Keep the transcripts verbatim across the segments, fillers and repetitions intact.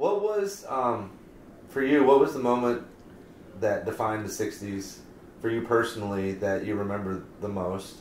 What was, um, for you, what was the moment that defined the sixties for you personally that you remember the most?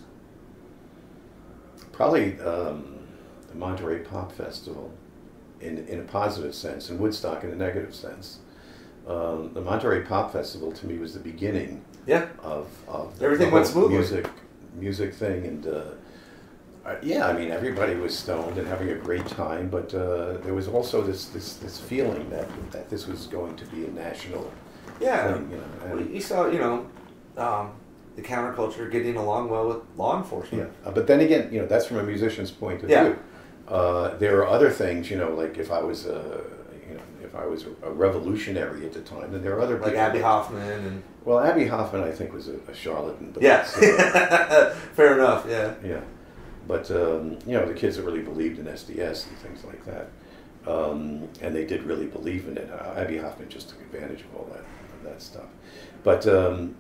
Probably um, the Monterey Pop Festival, in, in a positive sense, and Woodstock in a negative sense. Um, the Monterey Pop Festival to me was the beginning yeah. of, of the, everything the went smoothly. music, music thing. And uh, uh, yeah, I mean, everybody was stoned and having a great time, but uh, there was also this, this, this feeling that, that this was going to be a national yeah. thing. You know, well, you saw, you know, um, the counterculture getting along well with law enforcement. Yeah, uh, but then again, you know, that's from a musician's point of yeah. view. Uh, there are other things, you know, like if I was a, you know, if I was a, a revolutionary at the time, then there are other like people Abby that, Hoffman and well, Abby Hoffman, I think, was a, a charlatan. But yeah, uh, fair enough. Yeah, yeah, but um, you know, the kids that really believed in S D S and things like that, um, and they did really believe in it. Uh, Abby Hoffman just took advantage of all that of that stuff, but. Um,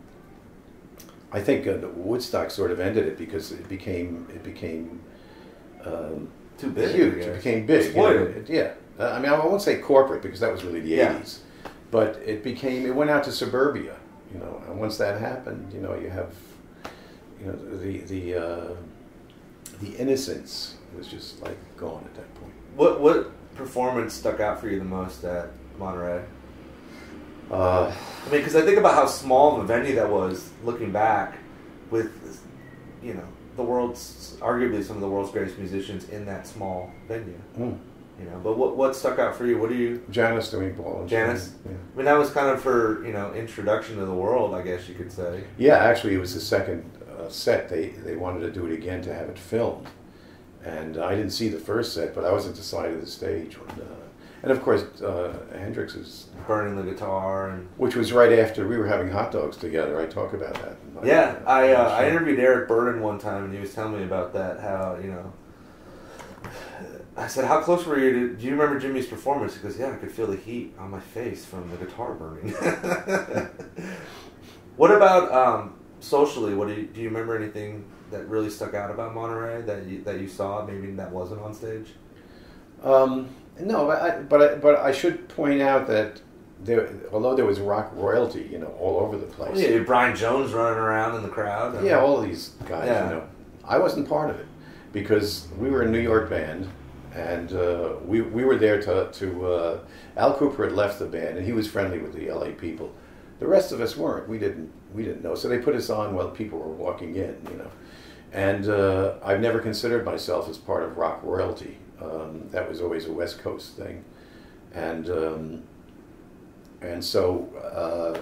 I think uh, Woodstock sort of ended it because it became it became um, too big. Huge. It became big. You know, it, yeah. Uh, I mean, I won't say corporate because that was really the yeah. eighties, but it became. It went out to suburbia. You know, and once that happened, you know, you have, you know, the the uh, the innocence was just like gone at that point. What what performance stuck out for you the most at Monterey? Uh, I mean, because I think about how small of a venue that was, looking back, with, you know, the world's, arguably some of the world's greatest musicians in that small venue. Mm. You know, but what what stuck out for you? What do you... Janis doing ball and Janis? Yeah. I mean, that was kind of her, you know, introduction to the world, I guess you could say. Yeah, actually, it was the second uh, set. They, they wanted to do it again to have it filmed. And I didn't see the first set, but I was at the side of the stage when... Uh, and of course, uh, Hendrix was... burning the guitar. And which was right after we were having hot dogs together. I talk about that. My, yeah, uh, I uh, I interviewed Eric Burden one time, and he was telling me about that, how, you know... I said, how close were you to... Do you remember Jimmy's performance? He goes, yeah, I could feel the heat on my face from the guitar burning. What about um, socially? What do you, do you remember anything that really stuck out about Monterey that you, that you saw, maybe that wasn't on stage? Um... No, but I, but I, but I should point out that there, although there was rock royalty, you know, all over the place. Yeah, Brian Jones running around in the crowd. Yeah, all of these guys. Yeah. You know, I wasn't part of it because we were a New York band, and uh, we we were there to to. Uh, Al Cooper had left the band, and he was friendly with the L A people. The rest of us weren't. We didn't we didn't know, so they put us on while people were walking in. You know, and uh, I've never considered myself as part of rock royalty. Um, that was always a West Coast thing, and um, and so uh,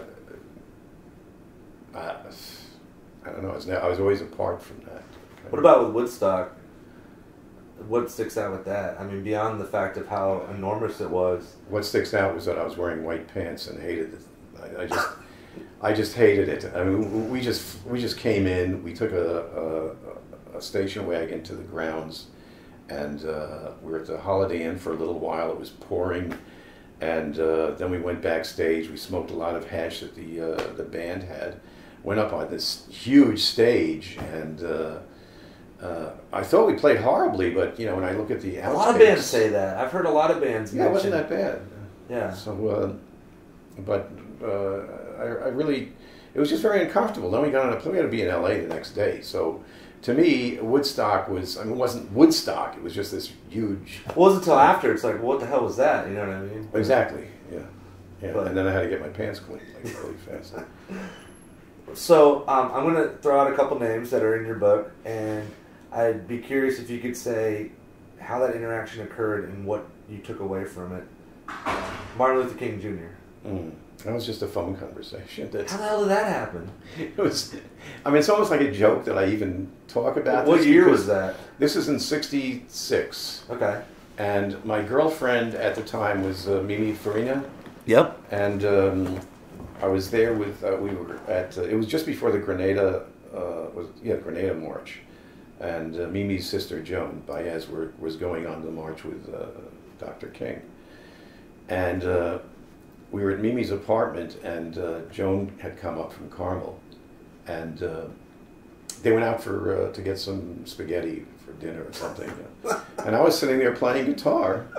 I, I don't know. I was, I was always apart from that. What about with Woodstock? What sticks out with that? I mean, beyond the fact of how enormous it was. What sticks out was that I was wearing white pants and hated it. I, I just, I just hated it. I mean, we just we just came in. We took a, a, a station wagon to the grounds. And uh, we were at the Holiday Inn for a little while. It was pouring, and uh, then we went backstage. We smoked a lot of hash that the uh, the band had. Went up on this huge stage, and uh, uh, I thought we played horribly. But you know, when I look at the outtakes, a lot of bands say that. I've heard a lot of bands. Yeah, it wasn't that bad. Yeah. So, uh, but uh, I, I really, it was just very uncomfortable. Then we got on a plane. We had to be in L A the next day, so. To me, Woodstock was, I mean, it wasn't Woodstock, it was just this huge... It wasn't until after, it's like, what the hell was that? You know what I mean? Exactly, yeah. yeah. But, and then I had to get my pants cleaned, like, really fast. So, um, I'm going to throw out a couple names that are in your book, and I'd be curious if you could say how that interaction occurred and what you took away from it. Uh, Martin Luther King Junior Mm. That was just a phone conversation. That's, how the hell did that happen? It was, I mean, it's almost like a joke that I even talk about. What this year was that? This is in sixty-six. Okay. And my girlfriend at the time was uh, Mimi Farina. Yep. And um, I was there with, uh, we were at, uh, it was just before the Grenada, uh, was yeah, Grenada March. And uh, Mimi's sister, Joan Baez, were, was going on the march with uh, Doctor King. And uh, we were at Mimi's apartment, and uh, Joan had come up from Carmel. And uh, they went out for uh, to get some spaghetti for dinner or something. And I was sitting there playing guitar.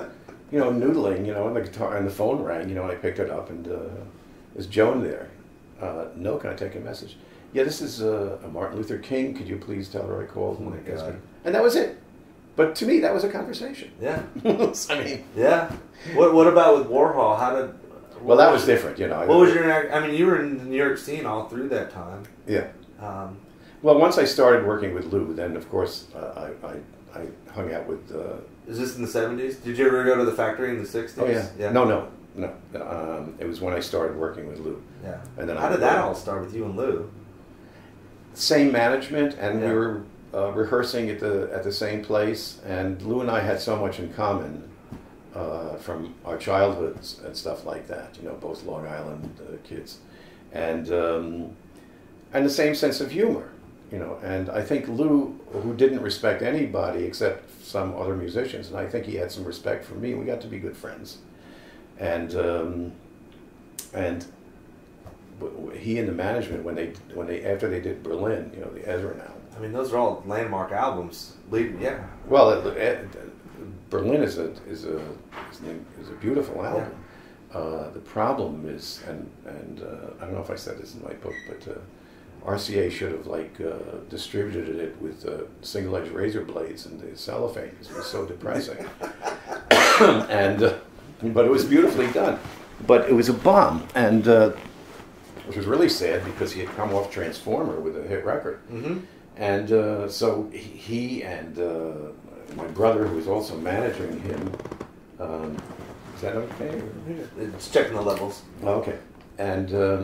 you know, noodling, you know, and the guitar and the phone rang, you know, and I picked it up, and uh, is Joan there? Uh, no, can I take a message? Yeah, this is uh, a Martin Luther King. Could you please tell her I called? Oh my God. And that was it. But to me, that was a conversation. Yeah. I mean, yeah. What What about with Warhol? How did? Well, that was different, you know. What was your? I mean, you were in the New York scene all through that time. Yeah. Um, well, once I started working with Lou, then of course uh, I, I I hung out with. Uh, Is this in the seventies? Did you ever go to the factory in the sixties? Oh yeah. Yeah. No, no, no. Um, it was when I started working with Lou. Yeah. And then how I did that all start with you and Lou? Same management, and yeah. we were uh, rehearsing at the at the same place. And Lou and I had so much in common uh, from our childhoods and stuff like that. You know, both Long Island uh, kids, and um, and the same sense of humor. You know, and I think Lou, who didn't respect anybody except some other musicians, and I think he had some respect for me. We got to be good friends, and um, and he and the management, when they when they after they did Berlin, you know, the Ezra album. I mean, those are all landmark albums. Yeah. Well, it, it, Berlin is a is a is a beautiful album. Yeah. Uh, the problem is, and and uh, I don't know if I said this in my book, but. Uh, R C A should have like uh, distributed it with uh, single-edged razor blades and the cellophane because it was so depressing. and uh, but it was beautifully done. But it was a bomb, and uh, which was really sad because he had come off Transformer with a hit record, mm-hmm. and uh, so he and uh, my brother, who was also managing him. Um, is that okay? It's checking the levels. Okay, and. Uh,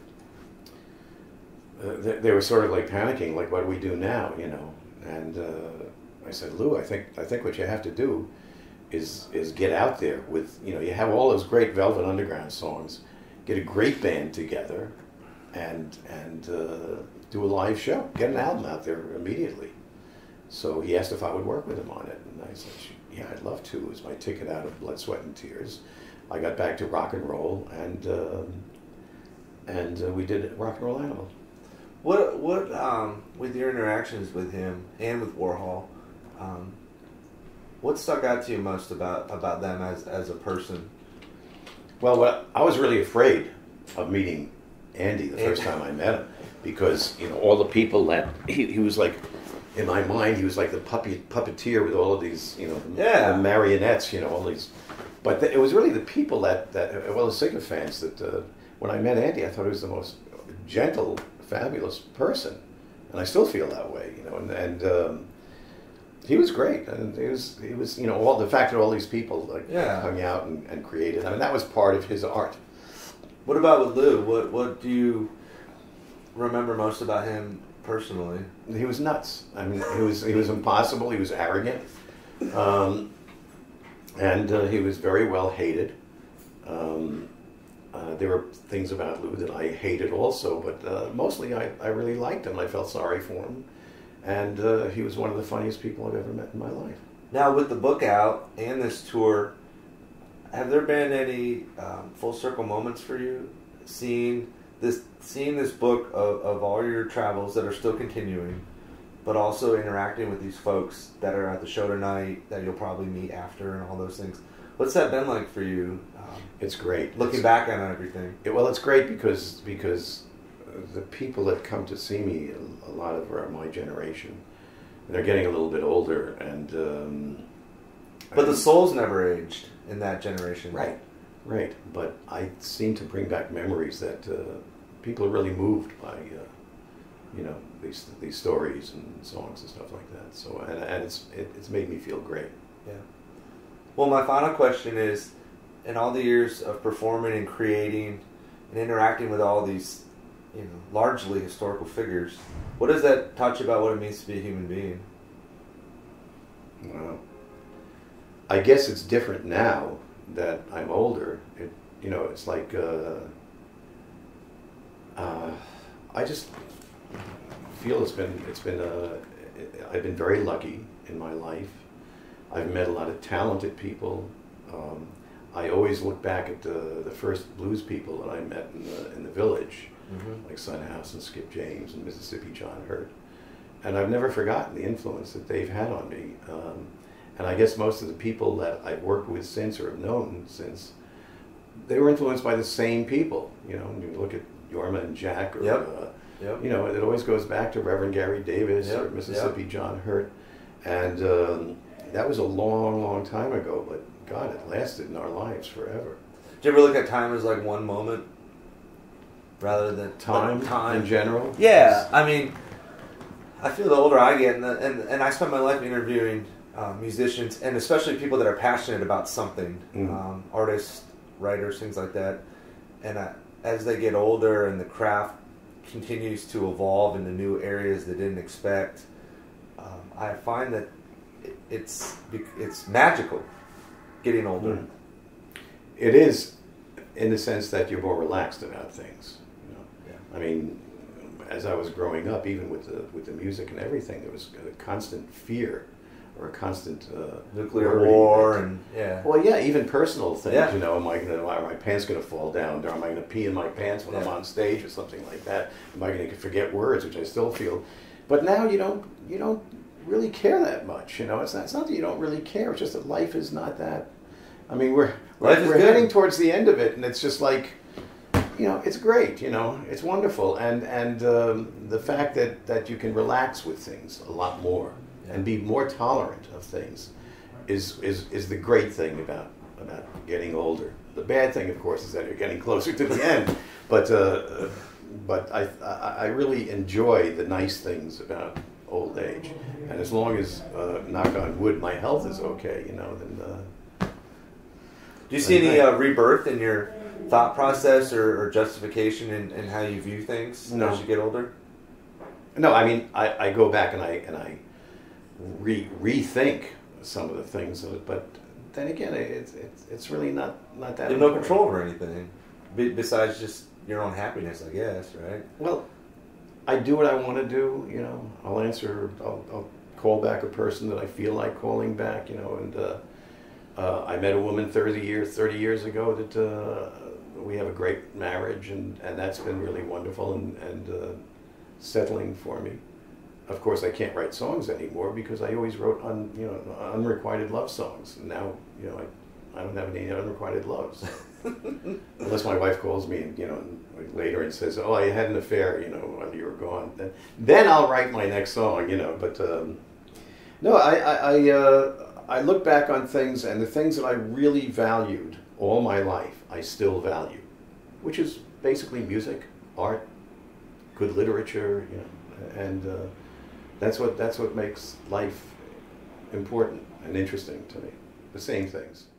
Uh, they, they were sort of like panicking, like, what do we do now, you know? And uh, I said, Lou, I think I think what you have to do is is get out there with, you know, you have all those great Velvet Underground songs, get a great band together, and and uh, do a live show, get an album out there immediately. So he asked if I would work with him on it, and I said, yeah, I'd love to. It was my ticket out of Blood, Sweat, and Tears. I got back to rock and roll, and uh, and uh, we did Rock and Roll Animal. What what um, with your interactions with him and with Warhol, um, what stuck out to you most about, about them as as a person? Well, what, I was really afraid of meeting Andy the first time I met him because you know all the people that he, he was like in my mind he was like the puppet puppeteer with all of these you know yeah. the marionettes you know all these, but the, it was really the people that that well the sycophants that uh, when I met Andy I thought he was the most gentle. Fabulous person, and I still feel that way, you know. And, and um, he was great, and he was he was you know all the fact that all these people like yeah. hung out and, and created. I mean, that was part of his art. What about with Lou? What what do you remember most about him personally? He was nuts. I mean, he was he was impossible. He was arrogant, um, and uh, he was very well hated. Um, Uh, there were things about Lou that I hated also, but uh, mostly I, I really liked him. I felt sorry for him. And uh, he was one of the funniest people I've ever met in my life. Now, with the book out and this tour, have there been any um, full circle moments for you? Seeing this seeing this book of, of all your travels that are still continuing, but also interacting with these folks that are at the show tonight, that you'll probably meet after and all those things. What's that been like for you? Um, it's great. Looking it's, back on everything. It, well, it's great because because the people that come to see me, a, a lot of are my generation. They're getting a little bit older, and um, but and, the soul's never aged in that generation. Right, right. But I seem to bring back memories that uh, people are really moved by, uh, you know, these these stories and songs and stuff like that. So and and it's it, it's made me feel great. Yeah. Well, my final question is, in all the years of performing and creating and interacting with all these, you know, largely historical figures, what does that touch about what it means to be a human being? Well, I guess it's different now that I'm older. It, you know, it's like uh, uh, I just feel it's been it's been uh, I've been very lucky in my life. I've met a lot of talented people. Um, I always look back at the, the first blues people that I met in the, in the village, mm-hmm. like Son House and Skip James and Mississippi John Hurt. And I've never forgotten the influence that they've had on me. Um, And I guess most of the people that I've worked with since or have known since, they were influenced by the same people. You know, you look at Yorma and Jack, or yep. uh, Yep. you know, it always goes back to Reverend Gary Davis Yep. or Mississippi Yep. John Hurt, and um, that was a long, long time ago. But God, it lasted in our lives forever. Do you ever look at time as like one moment rather than Time, like time in general? Yeah, I mean, I feel the older I get, and the, and, and I spend my life interviewing uh, musicians, and especially people that are passionate about something, mm. um, artists, writers, things like that. And I, as they get older and the craft continues to evolve into new areas they didn't expect, um, I find that it, it's it's magical getting older. Mm. It is, in the sense that you're more relaxed about things. You know? Yeah. I mean, as I was growing up, even with the with the music and everything, there was a constant fear, or a constant uh, nuclear war, that, and yeah. Well, yeah, even personal things. Yeah. You know, am I gonna, are my pants gonna fall down? Or am I gonna pee in my pants when yeah. I'm on stage or something like that? Am I gonna forget words, which I still feel? But now you don't you don't really care that much. You know, it's not, it's not that you don't really care. It's just that life is not that. I mean, we're life we're, we're heading towards the end of it, and it's just like, you know, it's great. You know, it's wonderful, and and um, the fact that that you can relax with things a lot more. Yeah. And be more tolerant of things is, is is the great thing about about getting older. The bad thing, of course, is that you're getting closer to the end. But uh, but I, I I really enjoy the nice things about old age, and as long as, uh, knock on wood, my health is okay, you know, then. Uh, Do you see any uh, rebirth in your thought process or, or justification in, in how you view things no. as you get older? No, I mean I, I go back and I and I. Re rethink some of the things, but then again, it's it's it's really not not that. You have no control over anything, besides just your own happiness, I guess, right? Well, I do what I want to do. You know, I'll answer. I'll, I'll call back a person that I feel like calling back. You know, and uh, uh, I met a woman thirty years thirty years ago that uh, we have a great marriage, and and that's been really wonderful and and uh, settling for me. Of course, I can't write songs anymore because I always wrote un, you know, unrequited love songs. And now, you know, I, I don't have any unrequited loves. Unless my wife calls me, you know, later and says, "Oh, I had an affair," you know, while you were gone. Then, then I'll write my next song, you know. But um, no, I I I, uh, I look back on things, and the things that I really valued all my life, I still value, which is basically music, art, good literature, you know, and. Uh, That's what that's what makes life important and interesting to me. The same things.